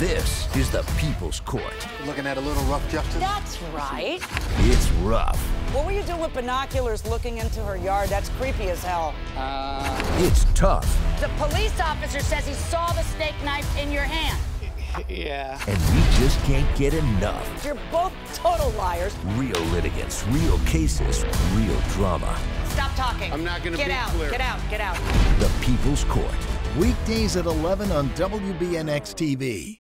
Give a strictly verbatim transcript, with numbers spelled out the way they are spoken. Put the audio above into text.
This is the People's Court. Looking at a little rough justice? That's right. It's rough. What were you doing with binoculars looking into her yard? That's creepy as hell. Uh... It's tough. The police officer says he saw the steak knife in your hand. Yeah. And we just can't get enough. You're both total liars. Real litigants, real cases, real drama. Stop talking. I'm not gonna get be out. clear. Get out. Get out. The People's Court. Weekdays at eleven on W B N X T V.